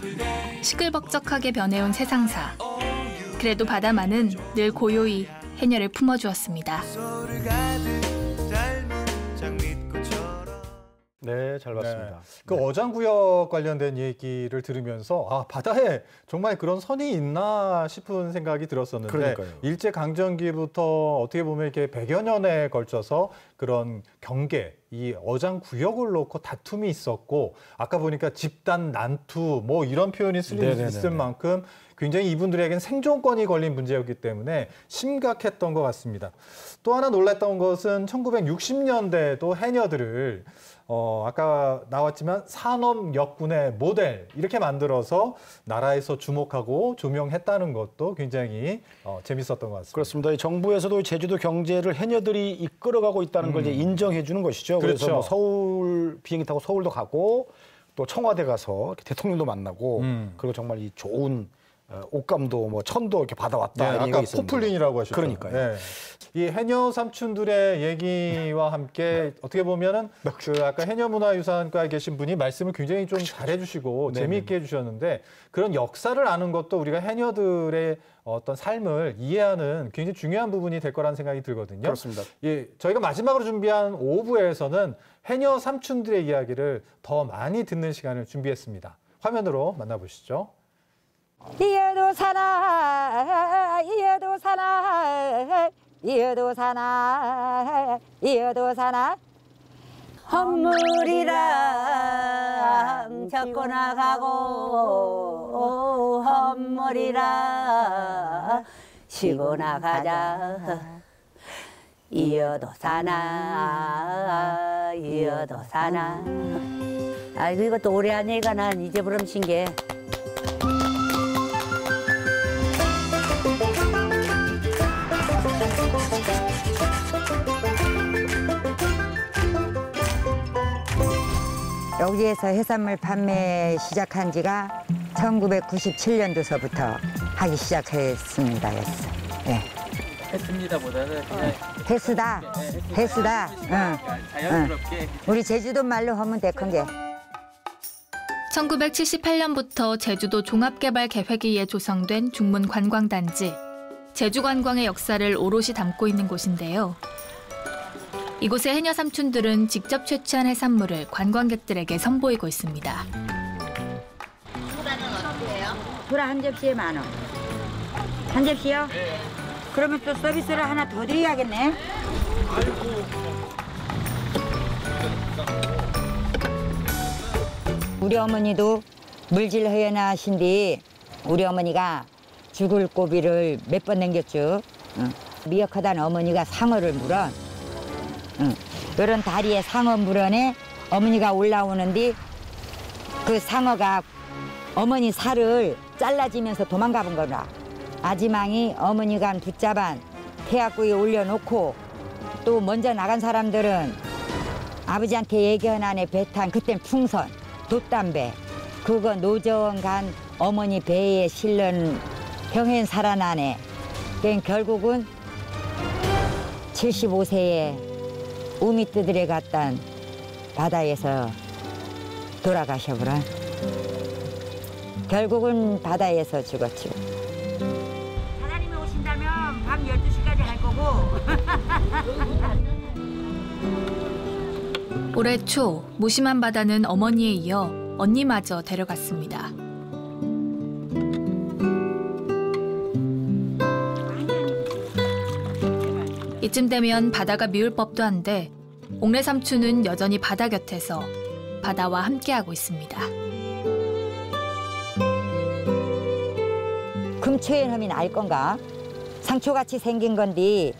시끌벅적하게 변해온 세상사. 그래도 바다만은 늘 고요히 해녀를 품어주었습니다. 네, 잘 봤습니다. 네. 그 어장구역 관련된 얘기를 들으면서 아, 바다에 정말 그런 선이 있나 싶은 생각이 들었었는데 그러니까요. 일제강점기부터 어떻게 보면 이렇게 100여 년에 걸쳐서 그런 경계, 이 어장구역을 놓고 다툼이 있었고 아까 보니까 집단 난투 뭐 이런 표현이 있을 만큼 굉장히 이분들에겐 생존권이 걸린 문제였기 때문에 심각했던 것 같습니다. 또 하나 놀랐던 것은 1960년대에도 해녀들을 아까 나왔지만 산업 역군의 모델 이렇게 만들어서 나라에서 주목하고 조명했다는 것도 굉장히 재밌었던 것 같습니다. 그렇습니다. 이 정부에서도 제주도 경제를 해녀들이 이끌어가고 있다는 걸 이제 인정해 주는 것이죠. 그렇죠. 그래서 뭐 서울 비행기 타고 서울도 가고 또 청와대 가서 대통령도 만나고 그리고 정말 이 좋은 옷감도 뭐 천도 이렇게 받아왔다. 네, 아까 포플린이라고 하셨죠. 그러니까요. 네. 이 해녀 삼촌들의 얘기와 함께 어떻게 보면은 그 아까 해녀문화유산과에 계신 분이 말씀을 굉장히 좀 잘해주시고 재미있게 해주셨는데 그런 역사를 아는 것도 우리가 해녀들의 어떤 삶을 이해하는 굉장히 중요한 부분이 될 거라는 생각이 들거든요. 그렇습니다. 예, 저희가 마지막으로 준비한 5부에서는 해녀 삼촌들의 이야기를 더 많이 듣는 시간을 준비했습니다. 화면으로 만나보시죠. 이어도 사나 이어도 사나 이어도 사나 이어도 사나 헛물이랑 젓고 나가고 헛물이랑 쉬고 나가자 이어도 사나 이어도 사나 아이고 이것도 오래 하니까 난 잊어버림신 게 여기에서 해산물 판매 시작한 지가 1997년도서부터 하기 시작했습니다. 네. 했습니다보다는 그냥 했으다. 했으다. 자연스럽게 우리 제주도 말로 하면 대큰 게. 1978년부터 제주도 종합개발계획에 의해 조성된 중문관광단지. 제주관광의 역사를 오롯이 담고 있는 곳인데요. 이곳의 해녀 삼촌들은 직접 채취한 해산물을 관광객들에게 선보이고 있습니다. 소라는 어떻게요? 소라 한 접시에 10,000원. 한 접시요? 네. 그러면 또 서비스를 하나 더 드려야겠네. 우리 어머니도 물질 허연하신데 우리 어머니가 죽을 고비를 몇 번 남겼죠. 미역하다는 어머니가 상어를 물어. 이런 다리에 상어 물어내 어머니가 올라오는데 그 상어가 어머니 살을 잘라지면서 도망가 본 거라. 아지망이 어머니가 붙잡아 태학구에 올려놓고 또 먼저 나간 사람들은 아버지한테 얘기하나네 배탄 그땐 풍선, 돛담배 그거 노저원 간 어머니 배에 실는 병행 살아나네. 결국은 75세에 우미뜨들에 갔던 바다에서 돌아가셔버려. 결국은 바다에서 죽었죠. 사장님이 오신다면 밤 12시까지 할 거고. 올해 초 무심한 바다는 어머니에 이어 언니마저 데려갔습니다. 이쯤 되면 바다가 미울 법도 한데 옥래 삼촌은 여전히 바다 곁에서 바다와 함께하고 있습니다. 금초의 놈이 알 건가? 상초같이 생긴 건데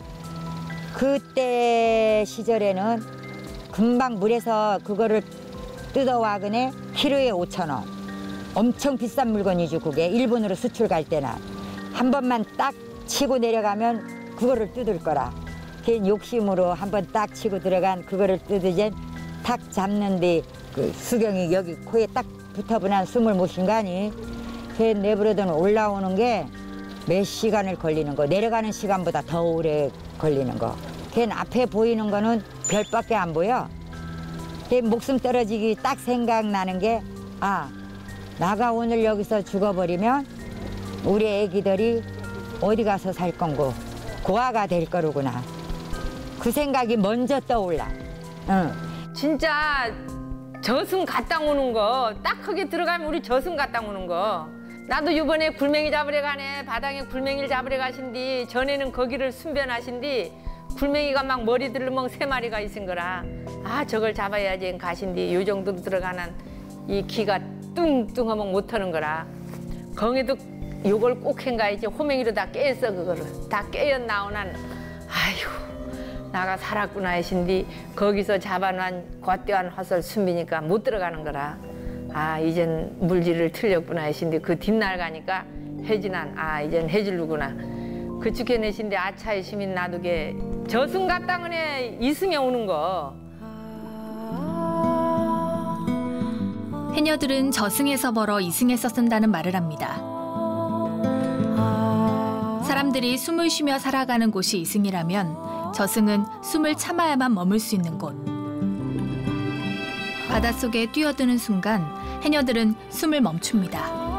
그때 시절에는 금방 물에서 그거를 뜯어와그네 키로에 5,000원. 엄청 비싼 물건이죠 그게. 일본으로 수출 갈 때나 한 번만 딱 치고 내려가면 그거를 뜯을 거라. 걔 욕심으로 한 번 딱 치고 들어간 그거를 뜯으젠 탁 잡는데 그 수경이 여기 코에 딱 붙어보난 숨을 못 쉰 거 아니. 걔 내버려두면 올라오는 게 몇 시간을 걸리는 거. 내려가는 시간보다 더 오래 걸리는 거. 걔는 앞에 보이는 거는 별밖에 안 보여. 걔 목숨 떨어지기 딱 생각나는 게 아, 나가 오늘 여기서 죽어버리면 우리 애기들이 어디 가서 살 건고 고아가 될 거로구나. 그 생각이 먼저 떠올라. 진짜 저승 갔다 오는 거, 딱 거기 들어가면 우리 저승 갔다 오는 거. 나도 이번에 굴맹이 잡으러 가네. 바닥에 굴맹이를 잡으러 가신디 전에는 거기를 순변하신디 굴맹이가 막 머리 들르멍 3마리가 있은 거라. 아 저걸 잡아야지 가신디 요 정도 들어가는 이 기가 뚱뚱하면 못하는 거라. 거기도 요걸 꼭 행가야지. 호맹이로 다 깨었어 그거를. 다 깨어 나오난 아이고 나가 살았구나 하신디 거기서 잡아놓은 겉대한 화설 순비니까 못 들어가는 거라. 아 이젠 물질을 틀렸구나 하신디 그 뒷날 가니까 해진한 아 이젠 해질루구나. 그 죽여내신데 아차의 시민 놔두게 저승 갔다그네 이승에 오는 거. 해녀들은 저승에서 벌어 이승에서 쓴다는 말을 합니다. 사람들이 숨을 쉬며 살아가는 곳이 이승이라면 저승은 숨을 참아야만 머물 수 있는 곳. 바닷속에 뛰어드는 순간 해녀들은 숨을 멈춥니다.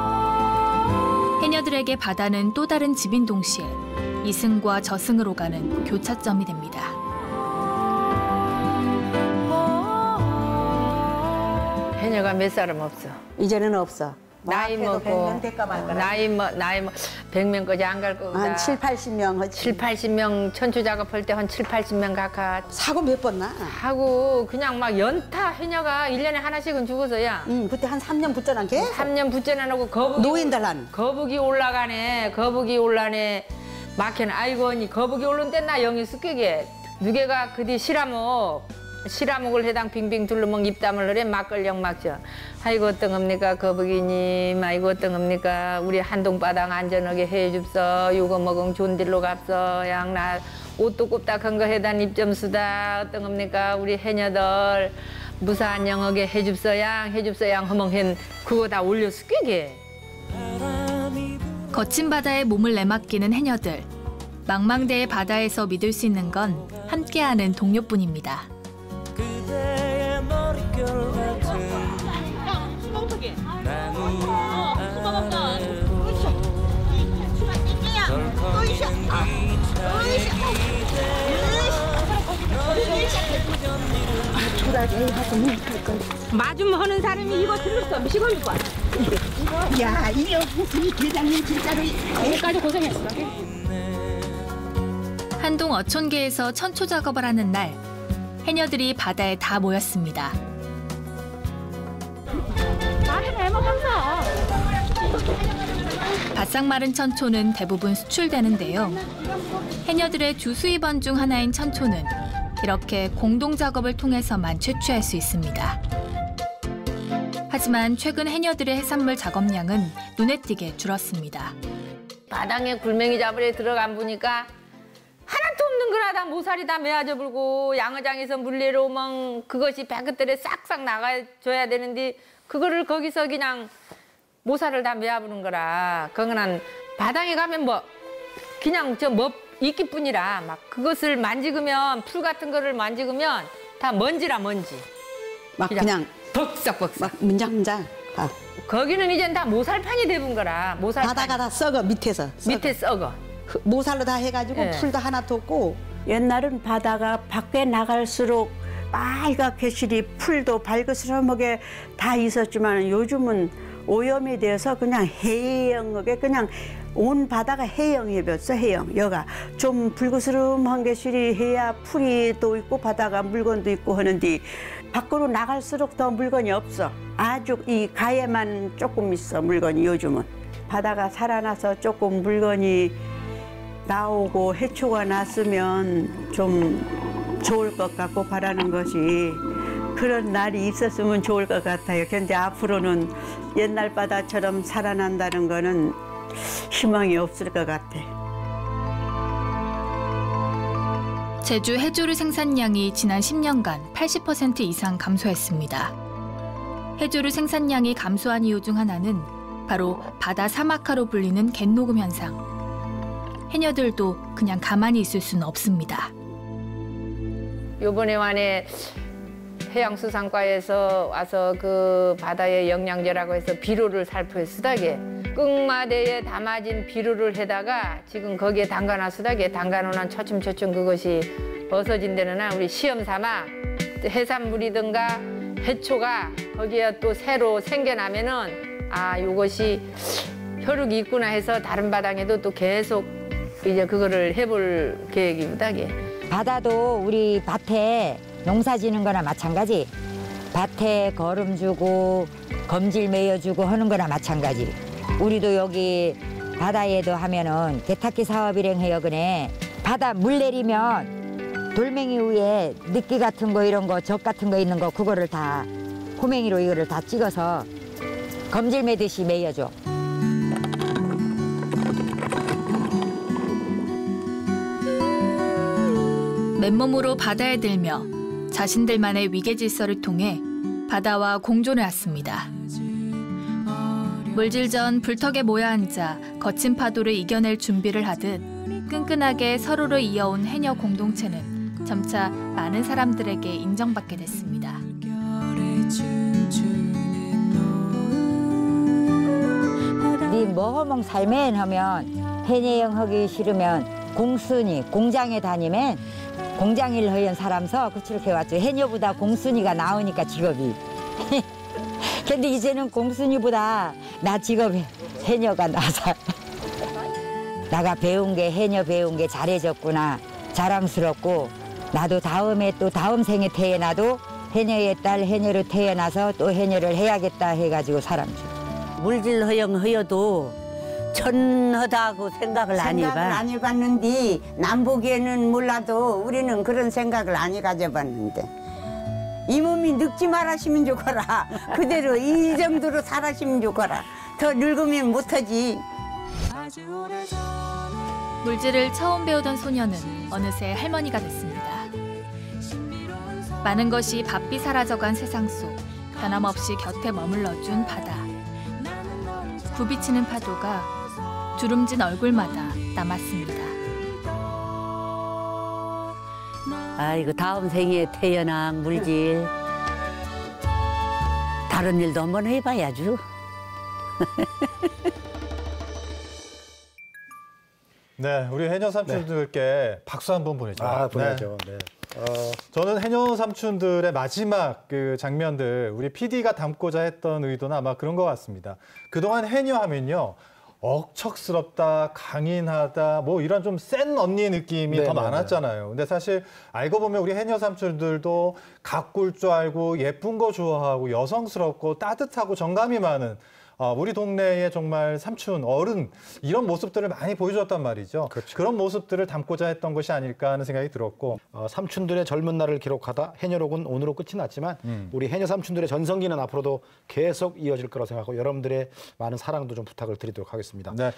해녀들에게 바다는 또 다른 집인 동시에 이승과 저승으로 가는 교차점이 됩니다. 해녀가 몇 사람 없어. 이제는 없어. 나이 먹고 100명 될까 말까. 나이 100명까지 안 갈 거다. 한 7, 80명 하지. 7, 80명 천추 작업할 때 한 7, 80명 각하. 사고 몇 번 나? 하고 그냥 막 연타 해녀가 1년에 하나씩은 죽어서야. 그때 한 3년 붙잖아. 계속. 3년 붙잖아 놓고 거북이 노인들 한. 거북이 올라가네. 거북이 올라네. 막혀는 아이고 언니 거북이 오른 때 나 영이 습격에 누게가 그뒤 시라목을 해당 빙빙 둘러먹 입담을 하래 막걸령 막죠. 아이고 어떤겁니까 거북이님 아이고 어떤겁니까 우리 한동바닥 안전하게 해줍서 요거 먹은 좋은 딜로 갑서 양나 옷도 꼽딱한 거 해단 입점수다 어떤겁니까 우리 해녀들 무사한 영하게 해줍서 양 허멍hen 그거 다 올려 숙기게. 거친 바다에 몸을 내맡기는 해녀들. 망망대해 바다에서 믿을 수 있는 건 함께하는 동료뿐입니다. 그대의 머릿결 같은 나무 마중 하는 사람이 이거 들었어 미시고니까. 야 이거 우리 대장님 진짜로 여기까지 고생했어. 한동 어촌계에서 천초 작업을 하는 날 해녀들이 바다에 다 모였습니다. 바싹 마른 천초는 대부분 수출되는데요. 해녀들의 주 수입원 중 하나인 천초는 이렇게 공동 작업을 통해서만 채취할 수 있습니다. 하지만 최근 해녀들의 해산물 작업량은 눈에 띄게 줄었습니다. 바닥에 굴맹이 잡으러 들어간 보니까 하나도 없는 거라 다 모살이 다 메아져 불고 양어장에서 물 내려오면 그것이 배끝들에 싹싹 나가줘야 되는데 그거를 거기서 그냥 모살을 다 메아부는 거라. 그거는 바닥에 가면 뭐 그냥 이끼뿐이라 막 그것을 만지면 풀 같은 거를 만지면 다 먼지라 먼지. 막 그냥 벅싹벅싹. 막 문장문장. 거기는 이젠 다 모살판이 돼본 거라. 모살판. 바다가 다 썩어 밑에서. 밑에 썩어. 모살로 다 해가지고 네. 풀도 하나도 없고. 옛날은 바다가 밖에 나갈수록 빨갛게 실이 풀도 발그스름하게 다 있었지만 요즘은 오염이 돼서 그냥 해영하게 그냥 온 바다가 해영이 됐어. 해영. 여가 좀 불그스름한 게 실이 해야 풀이 또 있고 바다가 물건도 있고 하는데 밖으로 나갈수록 더 물건이 없어. 아주 이 가에만 조금 있어 물건이 요즘은. 바다가 살아나서 조금 물건이 나오고 해초가 났으면 좀 좋을 것 같고 바라는 것이 그런 날이 있었으면 좋을 것 같아요. 그런데 앞으로는 옛날 바다처럼 살아난다는 거는 희망이 없을 것 같아. 제주 해조류 생산량이 지난 10년간 80% 이상 감소했습니다. 해조류 생산량이 감소한 이유 중 하나는 바로 바다 사막화로 불리는 갯녹음 현상. 해녀들도 그냥 가만히 있을 수는 없습니다. 요번에 만에 해양수산과에서 와서 그 바다의 영양제라고 해서 비료를 살포해 쓰다게 끙마대에 담아진 비료를 해다가 지금 거기에 담가놔 쓰다게 담가놓은 처춤처춤 그것이 벗어진 데는 우리 시험 삼아 해산물이든가 해초가 거기에 또 새로 생겨나면은 아 이것이 혈육이 있구나 해서 다른 바닥에도 또 계속 이제 그거를 해볼 계획입니다. 바다도 우리 밭에 농사 지는 거나 마찬가지. 밭에 거름 주고 검질 매여주고 하는 거나 마찬가지. 우리도 여기 바다에도 하면은 개탁기 사업 일행해요. 그네 바다 물 내리면 돌멩이 위에 늑기 같은 거 이런 거 적 같은 거 있는 거 그거를 다 호맹이로 이거를 다 찍어서 검질 매듯이 매여줘. 맨몸으로 바다에 들며 자신들만의 위계 질서를 통해 바다와 공존해 왔습니다. 물질 전 불턱에 모여 앉아 거친 파도를 이겨낼 준비를 하듯 끈끈하게 서로를 이어온 해녀 공동체는 점차 많은 사람들에게 인정받게 됐습니다. 네 뭐허멍 살면 하면 해녀형 하기 싫으면 공순이 공장에 다니면 공장일 허연 사람서 그렇게 왔죠. 해녀보다 공순이가 나으니까 직업이. 근데 이제는 공순이보다 나 직업이 해녀가 나서 나가 배운 게 해녀 배운 게 잘해졌구나 자랑스럽고 나도 다음에 또 다음 생에 태어나도 해녀의 딸 해녀로 태어나서 또 해녀를 해야겠다 해가지고 사람주. 물질 허여도 천하다고 생각을 안 해봐. 생각을 안 해봤는데 남 보기에는 몰라도 우리는 그런 생각을 안 가져봤는데 이 몸이 늙지 말았으면 좋거라. 그대로 이 정도로 살았으면 좋거라. 더 늙으면 못하지. 물질을 처음 배우던 소녀는 어느새 할머니가 됐습니다. 많은 것이 바삐 사라져간 세상 속 변함없이 곁에 머물러준 바다. 굽이치는 파도가 주름진 얼굴마다 남았습니다. 아이고 다음 생에 태어난 물질 다른 일도 한번 해봐야죠. 네, 우리 해녀 삼촌들께 박수 한번 보내죠. 아, 보내죠. 네. 저는 해녀 삼촌들의 마지막 그 장면들 우리 PD가 담고자 했던 의도는 아마 그런 것 같습니다. 그동안 해녀 하면요. 억척스럽다, 강인하다, 뭐 이런 좀 센 언니 느낌이 더 많았잖아요. 근데 사실 알고 보면 우리 해녀 삼촌들도 가꿀 줄 알고 예쁜 거 좋아하고 여성스럽고 따뜻하고 정감이 많은 우리 동네에 정말 삼촌, 어른 이런 모습들을 많이 보여줬단 말이죠. 그렇죠. 그런 모습들을 담고자 했던 것이 아닐까 하는 생각이 들었고 삼촌들의 젊은 날을 기록하다 해녀록은 오늘로 끝이 났지만 우리 해녀 삼촌들의 전성기는 앞으로도 계속 이어질 거라고 생각하고 여러분들의 많은 사랑도 좀 부탁을 드리도록 하겠습니다. 네.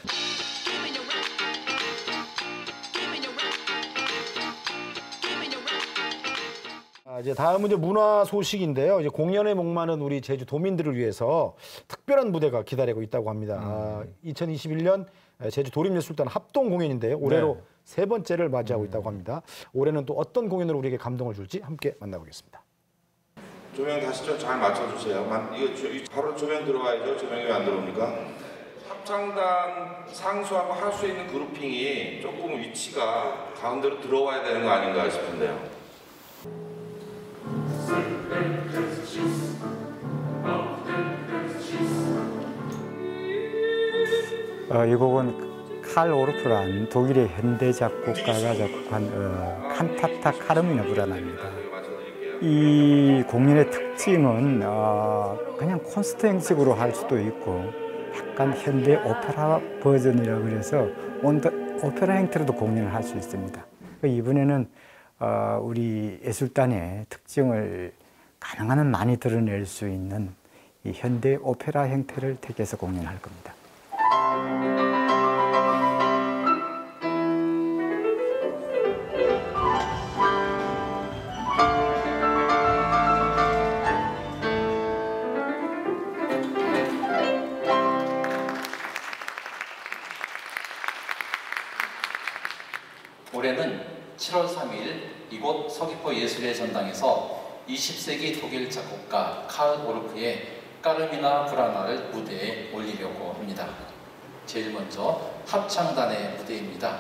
이제 다음은 이제 문화 소식인데요. 이제 공연에 목마른 우리 제주 도민들을 위해서 특별한 무대가 기다리고 있다고 합니다. 2021년 제주 도립예술단 합동 공연인데요. 올해로 세 번째를 맞이하고 있다고 합니다. 올해는 또 어떤 공연으로 우리에게 감동을 줄지 함께 만나보겠습니다. 조명 다시 좀 잘 맞춰주세요. 이거 바로 조명 들어와야죠. 조명이 왜 안 들어옵니까? 합창단 상수하고 할 수 있는 그룹핑이 조금 위치가 가운데로 들어와야 되는 거 아닌가 싶은데요. 이 곡은 칼 오르프란 독일의 현대 작곡가가 작곡한 칸타타 카르미나 브라나입니다. 이 공연의 특징은 그냥 콘서트 형식으로 할 수도 있고 약간 현대 오페라 버전이라고 그래서 오페라 형태로도 공연을 할 수 있습니다. 이번에는 우리 예술단의 특징을 가능한 한 많이 드러낼 수 있는 이 현대 오페라 형태를 택해서 공연할 겁니다. 올해는 7월 3일 이곳 서귀포 예술의 전당에서 20세기 독일 작곡가 칼 오르프의 까르미나 브라나를 무대에 올리려고 합니다. 제일 먼저 합창단의 무대입니다.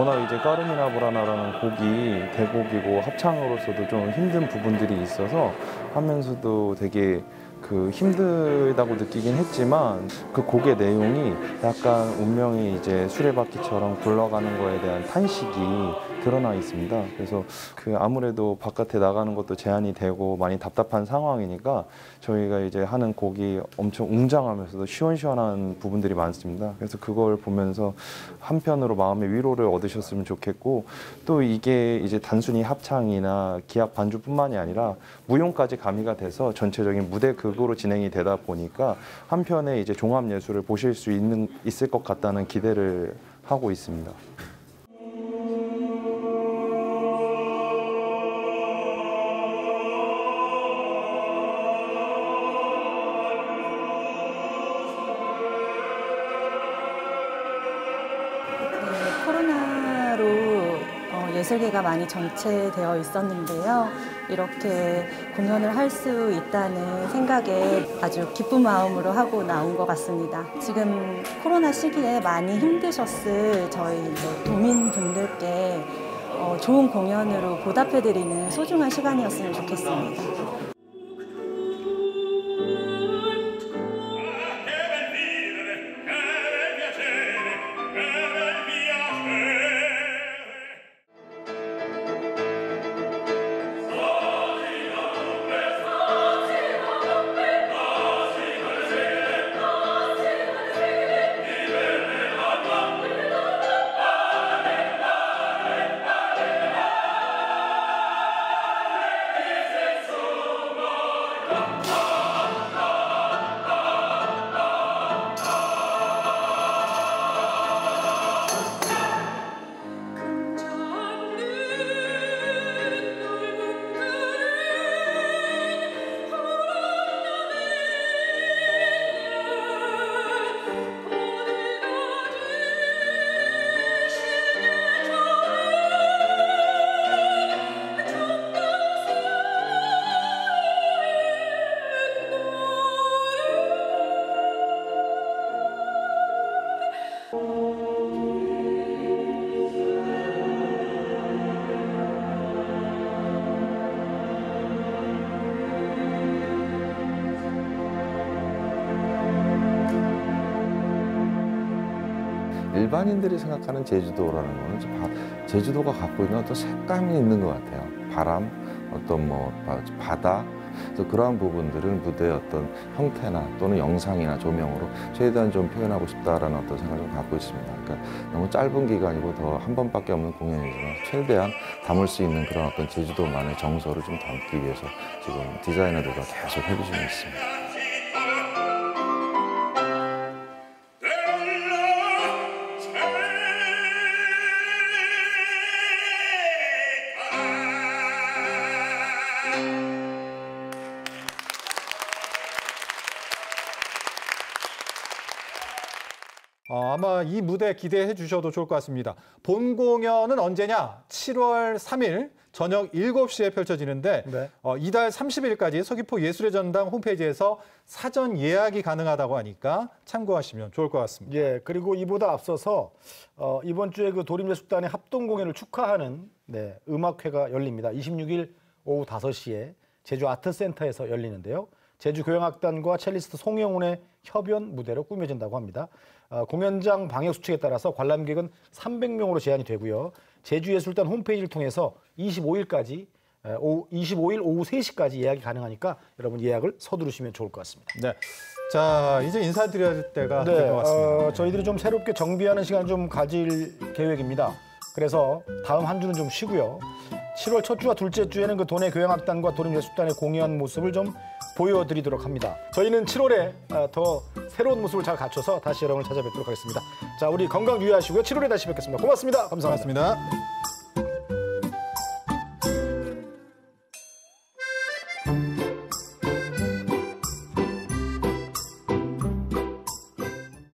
워낙 이제 까르미나 브라나라는 곡이 대곡이고 합창으로서도 좀 힘든 부분들이 있어서 하면서도 되게 힘들다고 느끼긴 했지만 그 곡의 내용이 약간 운명이 이제 수레바퀴처럼 굴러가는 거에 대한 탄식이 드러나 있습니다. 그래서 아무래도 바깥에 나가는 것도 제한이 되고 많이 답답한 상황이니까 저희가 이제 하는 곡이 엄청 웅장하면서도 시원시원한 부분들이 많습니다. 그래서 그걸 보면서 한편으로 마음의 위로를 얻으셨으면 좋겠고, 또 이게 이제 단순히 합창이나 기악 반주뿐만이 아니라 무용까지 가미가 돼서 전체적인 무대 극으로 진행이 되다 보니까 한편에 이제 종합 예술을 보실 수 있을 것 같다는 기대를 하고 있습니다. 예술계가 많이 정체되어 있었는데요. 이렇게 공연을 할 수 있다는 생각에 아주 기쁜 마음으로 하고 나온 것 같습니다. 지금 코로나 시기에 많이 힘드셨을 저희 도민분들께 좋은 공연으로 보답해드리는 소중한 시간이었으면 좋겠습니다. 일반인들이 생각하는 제주도라는 거는 제주도가 갖고 있는 어떤 색감이 있는 것 같아요. 바람, 어떤 바다. 그래서 그러한 부분들은 무대의 어떤 형태나 또는 영상이나 조명으로 최대한 좀 표현하고 싶다라는 어떤 생각을 좀 갖고 있습니다. 그러니까 너무 짧은 기간이고 더 한 번밖에 없는 공연이지만 최대한 담을 수 있는 그런 어떤 제주도만의 정서를 좀 담기 위해서 지금 디자이너들과 계속 해주시고 있습니다. 아마 이 무대 기대해 주셔도 좋을 것 같습니다. 본 공연은 언제냐? 7월 3일 저녁 7시에 펼쳐지는데 네. 이달 30일까지 서귀포 예술의 전당 홈페이지에서 사전 예약이 가능하다고 하니까 참고하시면 좋을 것 같습니다. 예, 그리고 이보다 앞서서 이번 주에 그 도림예술단의 합동 공연을 축하하는 음악회가 열립니다. 26일 오후 5시에 제주 아트센터에서 열리는데요. 제주교향악단과 첼리스트 송영훈의 협연 무대로 꾸며진다고 합니다. 공연장 방역 수칙에 따라서 관람객은 300명으로 제한이 되고요. 제주예술단 홈페이지를 통해서 25일 오후 3시까지 예약이 가능하니까 여러분 예약을 서두르시면 좋을 것 같습니다. 네. 자, 이제 인사드려야 때가 된 것 같습니다. 저희들이 좀 새롭게 정비하는 시간을 좀 가질 계획입니다. 그래서 다음 한 주는 좀 쉬고요. 7월 첫 주와 둘째 주에는 그 도내 교향악단과 도림예술단의 공연 모습을 좀 보여드리도록 합니다. 저희는 7월에 더 새로운 모습을 잘 갖춰서 다시 여러분을 찾아뵙도록 하겠습니다. 자, 우리 건강 유의하시고요. 7월에 다시 뵙겠습니다. 고맙습니다. 감사합니다. 고맙습니다.